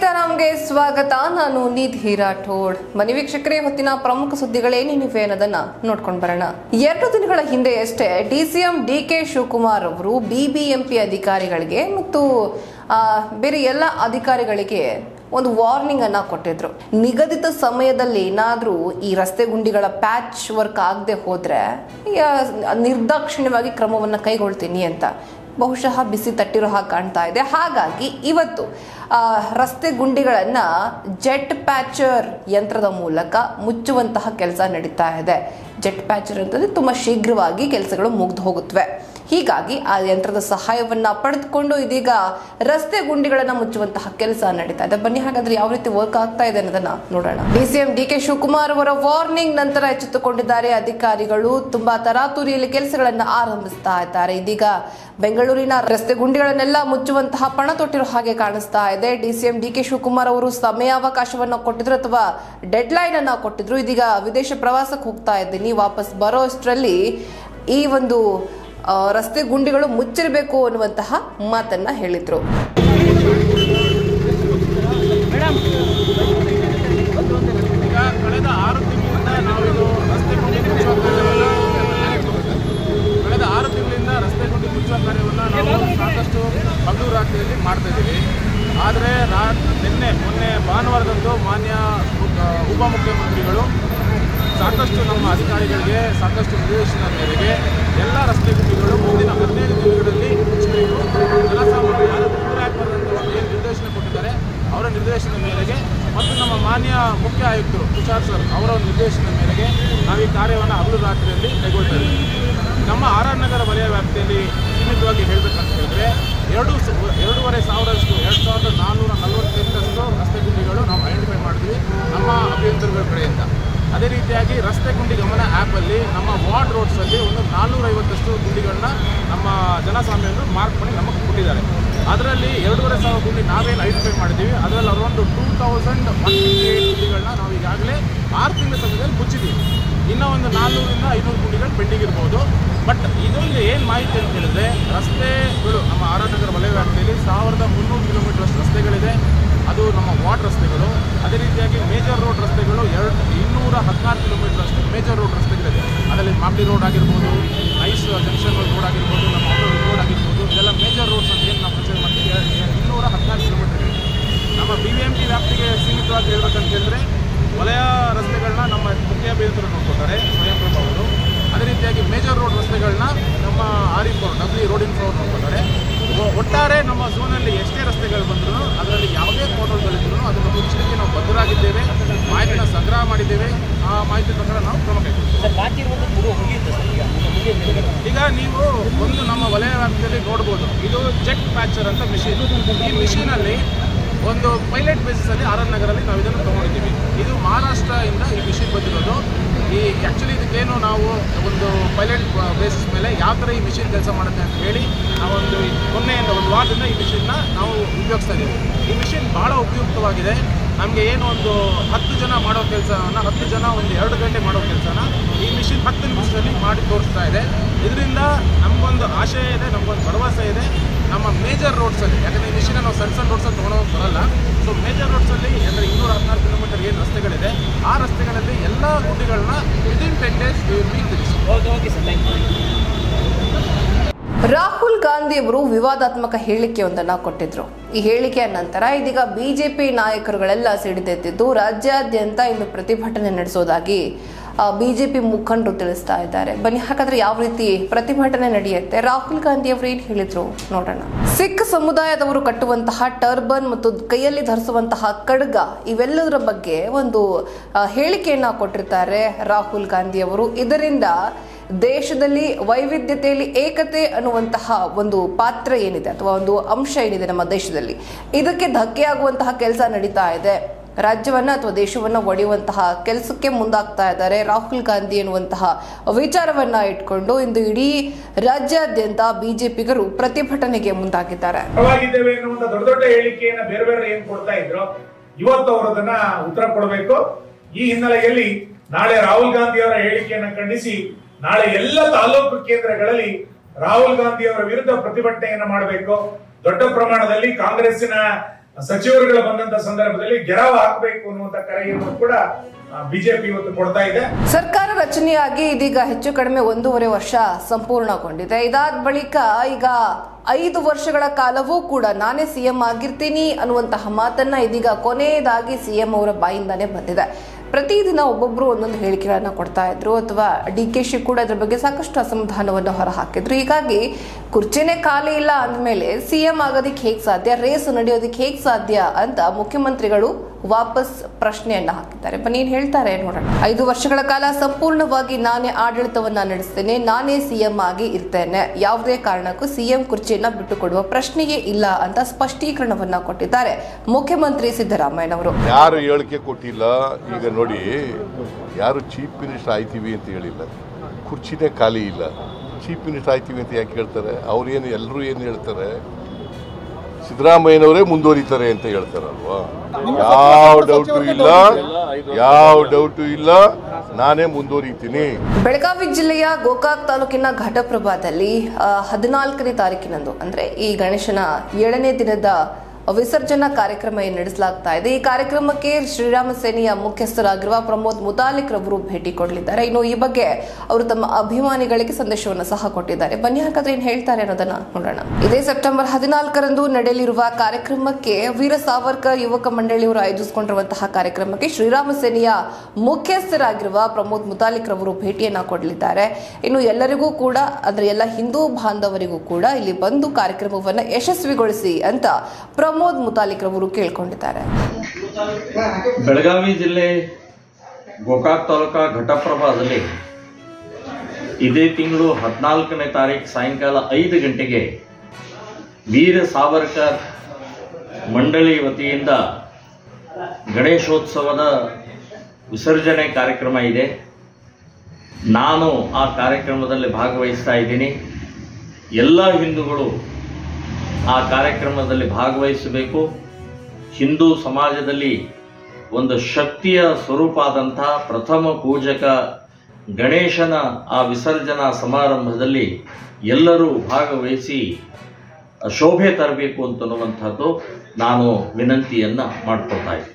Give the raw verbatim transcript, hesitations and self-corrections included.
ಸೀತಾರಾಮ್ಗೆ ಸ್ವಾಗತ. ನಾನು ನಿಧಿ ರಾಠೋಡ್. ಮನೆ ವೀಕ್ಷಕರೇ, ಹೊತ್ತಿನ ಪ್ರಮುಖ ಸುದ್ದಿಗಳೇನೇನಿವೆ ಅನ್ನೋದನ್ನ ನೋಡ್ಕೊಂಡು ಬರೋಣ. ಎರಡು ದಿನಗಳ ಹಿಂದೆಯಷ್ಟೇ ಡಿಸಿಎಂ ಡಿ ಕೆ ಶಿವಕುಮಾರ್ ಅವರು ಬಿಬಿಎಂಪಿ ಅಧಿಕಾರಿಗಳಿಗೆ ಮತ್ತು ಬೇರೆ ಎಲ್ಲ ಅಧಿಕಾರಿಗಳಿಗೆ ಒಂದು ವಾರ್ನಿಂಗ್ ಅನ್ನ ಕೊಟ್ಟಿದ್ರು. ನಿಗದಿತ ಸಮಯದಲ್ಲಿ ಏನಾದ್ರೂ ಈ ರಸ್ತೆ ಗುಂಡಿಗಳ ಪ್ಯಾಚ್ ವರ್ಕ್ ಆಗದೆ ಹೋದ್ರೆ ನಿರ್ದಾಕ್ಷಿಣ್ಯವಾಗಿ ಕ್ರಮವನ್ನ ಕೈಗೊಳ್ತೀನಿ ಅಂತ ಬಹುಶಃ ಬಿಸಿ ತಟ್ಟಿರೋ ಹಾಗೆ ಕಾಣ್ತಾ ಇದೆ. ಹಾಗಾಗಿ ಇವತ್ತು ರಸ್ತೆ ಗುಂಡಿಗಳನ್ನ ಜೆಟ್ ಪ್ಯಾಚರ್ ಯಂತ್ರದ ಮೂಲಕ ಮುಚ್ಚುವಂತಹ ಕೆಲಸ ನಡೀತಾ ಇದೆ. ಜೆಟ್ ಪ್ಯಾಚರ್ ಅಂತಂದ್ರೆ ತುಂಬಾ ಶೀಘ್ರವಾಗಿ ಕೆಲಸಗಳು ಮುಗ್ದು ಹೋಗುತ್ತವೆ. ಹೀಗಾಗಿ ಆ ಯಂತ್ರದ ಸಹಾಯವನ್ನ ಪಡೆದುಕೊಂಡು ಇದೀಗ ರಸ್ತೆ ಗುಂಡಿಗಳನ್ನ ಮುಚ್ಚುವಂತಹ ಕೆಲಸ ನಡೀತಾ ಇದೆ. ಬನ್ನಿ ಹಾಗಾದ್ರೆ ಯಾವ ರೀತಿ ವರ್ಕ್ ಆಗ್ತಾ ಇದೆ ಅನ್ನೋದನ್ನ ನೋಡೋಣ. ಡಿಸಿಎಂ ಡಿ ಕೆ ಶಿವಕುಮಾರ್ ಅವರ ವಾರ್ನಿಂಗ್ ನಂತರ ಎಚ್ಚೆತ್ತುಕೊಂಡಿದ್ದಾರೆ ಅಧಿಕಾರಿಗಳು. ತುಂಬಾ ತರಾತುರಿಯಲ್ಲಿ ಕೆಲಸಗಳನ್ನ ಆರಂಭಿಸ್ತಾ ಇದ್ದಾರೆ. ಇದೀಗ ಬೆಂಗಳೂರಿನ ರಸ್ತೆ ಗುಂಡಿಗಳನ್ನೆಲ್ಲ ಮುಚ್ಚುವಂತಹ ಪಣ ತೊಟ್ಟಿರೋ ಹಾಗೆ ಕಾಣಿಸ್ತಾ ಇದೆ. ಡಿಸಿಎಂ ಡಿ ಕೆ ಶಿವಕುಮಾರ್ ಅವರು ಸಮಯಾವಕಾಶವನ್ನ ಕೊಟ್ಟಿದ್ರು ಅಥವಾ ಡೆಡ್ ಲೈನ್ ಅನ್ನ ಕೊಟ್ಟಿದ್ರು. ಇದೀಗ ವಿದೇಶ ಪ್ರವಾಸಕ್ಕೆ ಹೋಗ್ತಾ ಇದ್ದೀನಿ, ವಾಪಸ್ ಬರೋ ಅಷ್ಟರಲ್ಲಿ ಈ ಒಂದು ರಸ್ತೆ ಗುಂಡಿಗಳು ಮುಚ್ಚಿರಬೇಕು ಅನ್ನುವಂತಹ ಮಾತನ್ನ ಹೇಳಿದ್ರು. ಕಳೆದ ಆರು ತಿಂಗಳಿಂದ ನಾವಿದು ರಸ್ತೆ ಗುಂಡಿ ಮುಚ್ಚುವ ಕಾರ್ಯವನ್ನು ಕಳೆದ ಆರು ತಿಂಗಳಿಂದ ರಸ್ತೆ ಗುಂಡಿ ಮುಚ್ಚುವ ಕಾರ್ಯವನ್ನು ನಾವು ಸಾಕಷ್ಟು ಹಗಲು ರಾತ್ರಿಯಲ್ಲಿ ಮಾಡ್ತಾ ಇದ್ದೀವಿ. ಆದರೆ ರಾ ನಿನ್ನೆ ಮೊನ್ನೆ ಭಾನುವಾರದಂದು ಮಾನ್ಯ ಉಪಮುಖ್ಯಮಂತ್ರಿಗಳು ಸಾಕಷ್ಟು ನಮ್ಮ ಅಧಿಕಾರಿಗಳಿಗೆ ಸಾಕಷ್ಟು ನಿರ್ದೇಶನ ಮೇರೆಗೆ ಎಲ್ಲ ರಸ್ತೆ ಗುಂಡಿಗಳು ಮುಂದಿನ ಹದಿನೈದು ದಿನಗಳಲ್ಲಿ ಮುಚ್ಚಬೇಕು, ಜನಸಾಮಾನ್ಯರು ಯಾರು ತೊಂದರೆ ಆಗಬಾರ್ದಂತ ಏನು ನಿರ್ದೇಶನ ಕೊಟ್ಟಿದ್ದಾರೆ ಅವರ ನಿರ್ದೇಶನ ಮೇರೆಗೆ ಮತ್ತು ನಮ್ಮ ಮಾನ್ಯ ಮುಖ್ಯ ಆಯುಕ್ತರು ತುಷಾರ್ ಸರ್ ಅವರ ನಿರ್ದೇಶನ ಮೇರೆಗೆ ನಾವು ಈ ಕಾರ್ಯವನ್ನು ಹಗಲು ರಾತ್ರಿಯಲ್ಲಿ ಕೈಗೊಳ್ತಾ ಇದ್ದೀವಿ. ನಮ್ಮ ಆರ್ ಆರ್ ನಗರ ವಲಯ ವ್ಯಾಪ್ತಿಯಲ್ಲಿ ಸೀಮಿತವಾಗಿ ಹೇಳಬೇಕಂತ ಹೇಳಿದ್ರೆ ಎರಡು ಎರಡೂವರೆ ಸಾವಿರಷ್ಟು ಎರಡು ಸಾವಿರದ ನಾನ್ನೂರ ನಲವತ್ತೆಂಟರಷ್ಟು ರಸ್ತೆ ಗುಂಡಿಗಳು ನಾವು ಐಡೆಂಟಿಫೈ ಮಾಡಿದ್ವಿ ನಮ್ಮ ಅಭಿಯಂತರಗಳ ಕಡೆಯಿಂದ. ಅದೇ ರೀತಿಯಾಗಿ ರಸ್ತೆ ಗುಂಡಿ ಗಮನ ಆ್ಯಪಲ್ಲಿ ನಮ್ಮ ವಾರ್ಡ್ ರೋಡ್ಸಲ್ಲಿ ಒಂದು ನಾನ್ನೂರೈವತ್ತಷ್ಟು ಗುಂಡಿಗಳನ್ನ ನಮ್ಮ ಜನಸಾಮಾನ್ಯರು ಮಾರ್ಕ್ ಮಾಡಿ ನಮಗೆ ಕೊಟ್ಟಿದ್ದಾರೆ. ಅದರಲ್ಲಿ ಎರಡೂವರೆ ಸಾವಿರ ಗುಂಡಿ ನಾವೇನು ಐಡೆಂಟಿಫೈ ಮಾಡಿದ್ದೀವಿ, ಅದರಲ್ಲಿ around two thousand one fifty eight ಗುಂಡಿಗಳನ್ನ ನಾವು ಈಗಾಗಲೇ ಆರು ತಿಂಗಳ ಸಮಯದಲ್ಲಿ ಮುಚ್ಚಿದ್ದೀವಿ. ಇನ್ನೂ ಒಂದು ನಾನ್ನೂರಿಂದ ಐನೂರು ಗುಂಡಿಗಳು ಪೆಂಡಿಂಗ್ ಇರ್ಬೋದು. ಬಟ್ ಇದೊಂದು ಏನು ಮಾಹಿತಿ ಅಂತ ಹೇಳಿದ್ರೆ, ರಸ್ತೆಗಳು ನಮ್ಮ ಆರ್ ಆರ್ ನಗರ ವಲಯ ವ್ಯಾಪ್ತಿಯಲ್ಲಿ ಸಾವಿರದ ಮುನ್ನೂರು ಕಿಲೋಮೀಟರ್ ಅಷ್ಟು ರಸ್ತೆಗಳಿದೆ. ಅದು ನಮ್ಮ ವಾರ್ಡ್ ರಸ್ತೆಗಳು. ಅದೇ ರೀತಿಯಾಗಿ ಮೇಜರ್ ರೋಡ್ ರಸ್ತೆಗಳು ಎರಡು ಇನ್ನೂರ ಹದಿನಾರು ಕಿಲೋಮೀಟರ್ ಅಷ್ಟು ಮೇಜರ್ ರೋಡ್ ರಸ್ತೆಗಳಿದೆ. ಅದರಲ್ಲಿ ಮಾಗಡಿ ರೋಡ್ ಆಗಿರ್ಬೋದು, ನೈಸ್ ಜಂಕ್ಷನ್ ರೋಡ್ ಆಗಿರ್ಬೋದು, ನಮ್ಮ ಆಟೋ ರೋಡ್ ಆಗಿರ್ಬೋದು, ಇದೆಲ್ಲ ಮೇಜರ್ ರೋಡ್ಸ್ ಅಂತ ಏನು ನಾವು ಪರಿಚಯ ಮಾಡ್ತೀವಿ. ಇನ್ನೂರ ಹದಿನಾರು ಕಿಲೋಮೀಟರ್ ಇದೆ. ನಮ್ಮ ಬಿ ವಿ ಎಂ ಪಿ ವ್ಯಾಪ್ತಿಗೆ ಸೀಮಿತವಾಗಿ ಹೇಳ್ಬೇಕಂತ ಹೇಳಿದ್ರೆ ವಲಯ ರಸ್ತೆಗಳನ್ನ ನಮ್ಮ ಮುಖ್ಯ ಅಭಿಯಂತರು ನೋಡ್ಕೊತಾರೆ, ಸ್ವಯಂ ಪ್ರಭಾ ಅವರು. ಅದೇ ರೀತಿಯಾಗಿ ಮೇಜರ್ ರೋಡ್ ರಸ್ತೆಗಳನ್ನ ನಮ್ಮ R info W road info ಅವರು ನೋಡ್ಕೊತಾರೆ. ಒಟ್ಟಾರೆ ನಮ್ಮ ಝೋನಲ್ಲಿ ಎಷ್ಟೇ ರಸ್ತೆಗಳು ಬಂದರೂ ಅದರಲ್ಲಿ ಯಾವುದೇ ಫೋಟೋಗಳಿದ್ರೂ ಅದನ್ನು ಮುಚ್ಚಲಿಕ್ಕೆ ನಾವು ಬದ್ಧರಾಗಿದ್ದೇವೆ. ಮಾಹಿತಿನ ಸಂಗ್ರಹ ಮಾಡಿದ್ದೇವೆ. ಆ ಮಾಹಿತಿ ಪ್ರಕಾರ ನಾವು ಕ್ರಮ ಕೈಗೊಳ್ಳುತ್ತೇವೆ. ಈಗ ನೀವು ಒಂದು ನಮ್ಮ ವಲಯ ವ್ಯಾಪ್ತಿಯಲ್ಲಿ ನೋಡ್ಬೋದು, ಇದು ಜೆಟ್ ಪ್ಯಾಚರ್ ಅಂತ ಮಿಷಿನ್. ಈ ಮಿಷಿನಲ್ಲಿ ಒಂದು ಪೈಲಟ್ ಬೇಸಿಸಲ್ಲಿ ಆರ್ ಆರ್ ನಗರಲ್ಲಿ ನಾವು ಇದನ್ನು ತೊಗೊಂಡಿದ್ದೀವಿ. ಇದು ಮಹಾರಾಷ್ಟ್ರದಿಂದ ಈ ಮಿಷಿನ್ ಬಂದಿರೋದು. ಈ ಆ್ಯಕ್ಚುಲಿ ಇದಕ್ಕೇನು ನಾವು ಒಂದು ಪೈಲಟ್ ಬೇಸಿಸ್ ಮೇಲೆ ಯಾವ ಥರ ಈ ಮಿಷಿನ್ ಕೆಲಸ ಮಾಡುತ್ತೆ ಅಂತ ಹೇಳಿ ನಾವೊಂದು ಮೊನ್ನೆಯಿಂದ ಒಂದು ವಾರದಿಂದ ಈ ಮಿಷಿನ್ನ ನಾವು ಉಪಯೋಗಿಸ್ತಾ ಇದ್ದೀವಿ. ಈ ಮಿಷಿನ್ ಭಾಳ ಉಪಯುಕ್ತವಾಗಿದೆ. ನಮಗೆ ಏನು ಒಂದು ಹತ್ತು ಜನ ಮಾಡೋ ಕೆಲಸವನ್ನು ಹತ್ತು ಜನ ಒಂದು ಎರಡು ಗಂಟೆ ಮಾಡೋ ಕೆಲಸನ ಈ ಮಿಷಿನ್ ಹತ್ತು ನಿಮಿಷದಲ್ಲಿ ಮಾಡಿ ತೋರಿಸ್ತಾ ಇದೆ. ಇದರಿಂದ ನಮಗೊಂದು ಆಶಯ ಇದೆ, ನಮಗೊಂದು ಭರವಸೆ ಇದೆ. ನಮ್ಮ ಮೇಜರ್ ರೋಡ್ಸಲ್ಲಿ, ಯಾಕಂದರೆ ಈ ಮಿಷಿನ ನಾವು ಸಣ್ಣ ಸಣ್ಣ ರೋಡ್ಸಲ್ಲಿ ತೊಗೊಳೋಕೆ ಬರೋಲ್ಲ. ಸೊ ಮೇಜರ್ ರೋಡ್ಸಲ್ಲಿ ಅಂದರೆ ಇನ್ನೂರ ಹದಿನಾರು ಕಿಲೋಮೀಟರ್ ಏನು ರಸ್ತೆಗಳಿದೆ ಆ ರಸ್ತೆಗಳಲ್ಲಿ ಎಲ್ಲ ಗುಂಡಿಗಳನ್ನ within ten days okay sir, thank you. Rahul Gandhi ಅವರು ವಿವಾದಾತ್ಮಕ ಹೇಳಿಕೆಯೊಂದನ್ನ ಕೊಟ್ಟಿದ್ರು. ಈ ಹೇಳಿಕೆಯ ನಂತರ ಇದೀಗ ಬಿಜೆಪಿ ನಾಯಕರುಗಳೆಲ್ಲ ಸಿಡಿದೆದ್ದಿದ್ದು ರಾಜ್ಯಾದ್ಯಂತ ಇಂದು ಪ್ರತಿಭಟನೆ ನಡೆಸೋದಾಗಿ ಬಿಜೆಪಿ ಮುಖಂಡರು ತಿಳಿಸ್ತಾ ಇದ್ದಾರೆ. ಬನ್ನಿ ಹಾಗಾದ್ರೆ ಯಾವ ರೀತಿ ಪ್ರತಿಭಟನೆ ನಡೆಯುತ್ತೆ, ರಾಹುಲ್ ಗಾಂಧಿ ಅವರು ಏನ್ ಹೇಳಿದ್ರು ನೋಡೋಣ. ಸಿಖ್ ಸಮುದಾಯದವರು ಕಟ್ಟುವಂತಹ ಟರ್ಬನ್ ಮತ್ತು ಕೈಯಲ್ಲಿ ಧರಿಸುವಂತಹ ಖಡ್ಗ ಇವೆಲ್ಲದರ ಬಗ್ಗೆ ಒಂದು ಹೇಳಿಕೆಯನ್ನ ಕೊಟ್ಟಿರ್ತಾರೆ ರಾಹುಲ್ ಗಾಂಧಿ ಅವರು. ಇದರಿಂದ ದೇಶದಲ್ಲಿ ವೈವಿಧ್ಯತೆಯಲ್ಲಿ ಏಕತೆ ಅನ್ನುವಂತಹ ಒಂದು ಪಾತ್ರ ಏನಿದೆ ಅಥವಾ ಒಂದು ಅಂಶ ಏನಿದೆ ನಮ್ಮ ದೇಶದಲ್ಲಿ, ಇದಕ್ಕೆ ಧಕ್ಕೆ ಆಗುವಂತಹ ಕೆಲಸ ನಡೀತಾ ಇದೆ. ರಾಜ್ಯವನ್ನ ಅಥವಾ ದೇಶವನ್ನ ಒಡೆಯುವಂತಹ ಕೆಲಸಕ್ಕೆ ಮುಂದಾಗ್ತಾ ಇದ್ದಾರೆ ರಾಹುಲ್ ಗಾಂಧಿ ಎನ್ನುವಂತಹ ವಿಚಾರವನ್ನ ಇಟ್ಕೊಂಡು ಇಂದು ಇಡೀ ರಾಜ್ಯಾದ್ಯಂತ ಬಿಜೆಪಿಗರು ಪ್ರತಿಭಟನೆಗೆ ಮುಂದಾಗಿದ್ದಾರೆ. ದೊಡ್ಡ ದೊಡ್ಡ ಹೇಳಿಕೆಯನ್ನ ಬೇರೆ ಬೇರೆ ಏನ್ ಕೊಡ್ತಾ ಇದ್ರು, ಇವತ್ತು ಅವರು ಅದನ್ನ ಉತ್ತರ ಕೊಡಬೇಕು. ಈ ಹಿನ್ನೆಲೆಯಲ್ಲಿ ನಾಳೆ ರಾಹುಲ್ ಗಾಂಧಿ ಅವರ ಹೇಳಿಕೆಯನ್ನ ಖಂಡಿಸಿ ನಾಳೆ ಎಲ್ಲ ತಾಲೂಕು ಕೇಂದ್ರಗಳಲ್ಲಿ ರಾಹುಲ್ ಗಾಂಧಿ ಅವರ ವಿರುದ್ಧ ಪ್ರತಿಭಟನೆಯನ್ನ ಮಾಡಬೇಕು. ದೊಡ್ಡ ಪ್ರಮಾಣದಲ್ಲಿ ಕಾಂಗ್ರೆಸ್ಸಿನ ಸಚಿವರುಗಳು ಬಂದಂತ ಸಂದರ್ಭದಲ್ಲಿ ಗೆರವು ಹಾಕಬೇಕು ಅನ್ನುವಂತ ಕರೆಯನ್ನು ಕೂಡ ಬಿಜೆಪಿ ಇವತ್ತು ಕೊಡ್ತಾ ಇದೆ. ಸರ್ಕಾರ ರಚನೆಯಾಗಿ ಇದೀಗ ಹೆಚ್ಚು ಕಡಿಮೆ ಒಂದೂವರೆ ವರ್ಷ ಸಂಪೂರ್ಣಗೊಂಡಿದೆ. ಇದಾದ ಬಳಿಕ ಈಗ ಐದು ವರ್ಷಗಳ ಕಾಲವೂ ಕೂಡ ನಾನೇ ಸಿಎಂ ಆಗಿರ್ತೀನಿ ಅನ್ನುವಂತಹ ಮಾತನ್ನ ಇದೀಗ ಕೊನೆಯದಾಗಿ ಸಿಎಂ ಅವರ ಬಾಯಿಂದಾನೇ ಬಂದಿದೆ. ಪ್ರತಿದಿನ ಒಬ್ಬೊಬ್ರು ಒಂದೊಂದು ಹೇಳಿಕೆಗಳನ್ನ ಕೊಡ್ತಾ ಇದ್ರು, ಅಥವಾ ಡಿ ಕೆ ಶಿ ಕೂಡ ಇದ್ರ ಬಗ್ಗೆ ಸಾಕಷ್ಟು ಅಸಮಾಧಾನವನ್ನು ಹೊರಹಾಕಿದ್ರು. ಹೀಗಾಗಿ ಕುರ್ಚಿನೇ ಖಾಲಿ ಇಲ್ಲ ಅಂದಮೇಲೆ ಸಿಎಂ ಆಗೋದಿಕ್ಕೆ ಹೇಗೆ ಸಾಧ್ಯ, ರೇಸ್ ನಡೆಯೋದಿಕ್ಕೆ ಹೇಗೆ ಸಾಧ್ಯ ಅಂತ ಮುಖ್ಯಮಂತ್ರಿಗಳು ವಾಪಸ್ ಪ್ರಶ್ನೆಯನ್ನ ಹಾಕಿದ್ದಾರೆ. ಬನ್ನಿ ಏನ್ ಹೇಳ್ತಾರೆ ನೋಡೋಣ. ಐದು ವರ್ಷಗಳ ಕಾಲ ಸಂಪೂರ್ಣವಾಗಿ ನಾನೇ ಆಡಳಿತವನ್ನ ನಡೆಸ್ತೇನೆ, ನಾನೇ ಸಿಎಂ ಆಗಿ ಇರ್ತೇನೆ, ಯಾವುದೇ ಕಾರಣಕ್ಕೂ ಸಿಎಂ ಕುರ್ಚಿಯನ್ನ ಬಿಟ್ಟು ಕೊಡುವ ಪ್ರಶ್ನೆಯೇ ಇಲ್ಲ ಅಂತ ಸ್ಪಷ್ಟೀಕರಣವನ್ನ ಕೊಟ್ಟಿದ್ದಾರೆ ಮುಖ್ಯಮಂತ್ರಿ ಸಿದ್ದರಾಮಯ್ಯನವರು. ಯಾರು ಹೇಳಿಕೆ ಕೊಟ್ಟಿಲ್ಲ. ಈಗ ನೋಡಿ, ಯಾರು ಚೀಫ್ ಮಿನಿಸ್ಟರ್ ಆಯ್ತೀವಿ ಅಂತ ಹೇಳಿಲ್ಲ, ಕುರ್ಚಿನೇ ಖಾಲಿ ಇಲ್ಲ. ಚೀಫ್ ಮಿನಿಸ್ಟರ್ ಆಯ್ತೀವಿ ಅಂತ ಯಾಕೆ ಹೇಳ್ತಾರೆ? ಅವ್ರೇನು ಎಲ್ಲರೂ ಏನು ಹೇಳ್ತಾರೆ, ಸಿದ್ದರಾಮಯ್ಯನವರೇ ಮುಂದುವರಿತಾರೆ ಅಂತ ಹೇಳ್ತಾರಲ್ವಾ. ಯಾವ ಡೌಟು ಇಲ್ಲ, ಯಾವ ಡೌಟು ಇಲ್ಲ, ನಾನೇ ಮುಂದುವರಿತೀನಿ. ಬೆಳಗಾವಿ ಜಿಲ್ಲೆಯ ಗೋಕಾಕ್ ತಾಲೂಕಿನ ಘಟಪ್ರಭಾದಲ್ಲಿ ಹದಿನಾಲ್ಕನೇ ತಾರೀಕಿನಂದು ಅಂದ್ರೆ ಈ ಗಣೇಶನ ಏಳನೇ ದಿನದ ವಿಸರ್ಜನಾ ಕಾರ್ಯಕ್ರಮ ಏನು ನಡೆಸಲಾಗ್ತಾ ಇದೆ. ಈ ಕಾರ್ಯಕ್ರಮಕ್ಕೆ ಶ್ರೀರಾಮ ಸೇನೆಯ ಮುಖ್ಯಸ್ಥರಾಗಿರುವ ಪ್ರಮೋದ್ ಮುತಾಲಿಕ್ ರವರು ಭೇಟಿ ಕೊಡಲಿದ್ದಾರೆ. ಇನ್ನು ಈ ಬಗ್ಗೆ ಅವರು ತಮ್ಮ ಅಭಿಮಾನಿಗಳಿಗೆ ಸಂದೇಶವನ್ನು ಸಹ ಕೊಟ್ಟಿದ್ದಾರೆ. ಬನ್ನಿ ಹಾಗಾದ್ರೆ ಏನ್ ಹೇಳ್ತಾರೆ ಅನ್ನೋದನ್ನ ನೋಡೋಣ. ಇದೇ ಸೆಪ್ಟೆಂಬರ್ ಹದಿನಾಲ್ಕರಂದು ನಡೆಯಲಿರುವ ಕಾರ್ಯಕ್ರಮಕ್ಕೆ ವೀರ ಸಾವರ್ಕರ್ ಯುವಕ ಮಂಡಳಿಯವರು ಆಯೋಜಿಸಿಕೊಂಡಿರುವಂತಹ ಕಾರ್ಯಕ್ರಮಕ್ಕೆ ಶ್ರೀರಾಮ ಸೇನೆಯ ಮುಖ್ಯಸ್ಥರಾಗಿರುವ ಪ್ರಮೋದ್ ಮುತಾಲಿಕ್ ರವರು ಭೇಟಿಯನ್ನ ಕೊಡಲಿದ್ದಾರೆ. ಇನ್ನು ಎಲ್ಲರಿಗೂ ಕೂಡ ಅಂದ್ರೆ ಎಲ್ಲ ಹಿಂದೂ ಬಾಂಧವರಿಗೂ ಕೂಡ ಇಲ್ಲಿ ಬಂದು ಕಾರ್ಯಕ್ರಮವನ್ನ ಯಶಸ್ವಿಗೊಳಿಸಿ ಅಂತ ಪ್ರಮೋದ್ ಮುತಾಲಿಕ್ ರವರು ಕೇಳ್ಕೊಂಡಿದ್ದಾರೆ. ಬೆಳಗಾವಿ ಜಿಲ್ಲೆ ಗೋಕಾಕ್ ತಾಲೂಕಾ ಘಟಪ್ರಭಾದಲ್ಲಿ ಇದೇ ತಿಂಗಳು ಹದಿನಾಲ್ಕನೇ ತಾರೀಕು ಸಾಯಂಕಾಲ ಐದು ಗಂಟೆಗೆ ವೀರ ಸಾವರ್ಕರ್ ಮಂಡಳಿ ವತಿಯಿಂದ ಗಣೇಶೋತ್ಸವದ ವಿಸರ್ಜನೆ ಕಾರ್ಯಕ್ರಮ ಇದೆ. ನಾನು ಆ ಕಾರ್ಯಕ್ರಮದಲ್ಲಿ ಭಾಗವಹಿಸ್ತಾ ಇದ್ದೀನಿ. ಎಲ್ಲ ಹಿಂದೂಗಳು ಆ ಕಾರ್ಯಕ್ರಮದಲ್ಲಿ ಭಾಗವಹಿಸಬೇಕು. ಹಿಂದೂ ಸಮಾಜದಲ್ಲಿ ಒಂದು ಶಕ್ತಿಯ ಸ್ವರೂಪ ಆದಂಥ ಪ್ರಥಮ ಪೂಜಕ ಗಣೇಶನ ಆ ವಿಸರ್ಜನಾ ಸಮಾರಂಭದಲ್ಲಿ ಎಲ್ಲರೂ ಭಾಗವಹಿಸಿ ಶೋಭೆ ತರಬೇಕು ಅಂತನ್ನುವಂಥದ್ದು ನಾನು ವಿನಂತಿಯನ್ನು ಮಾಡ್ಕೊಳ್ತಾ ಇದ್ದೀನಿ.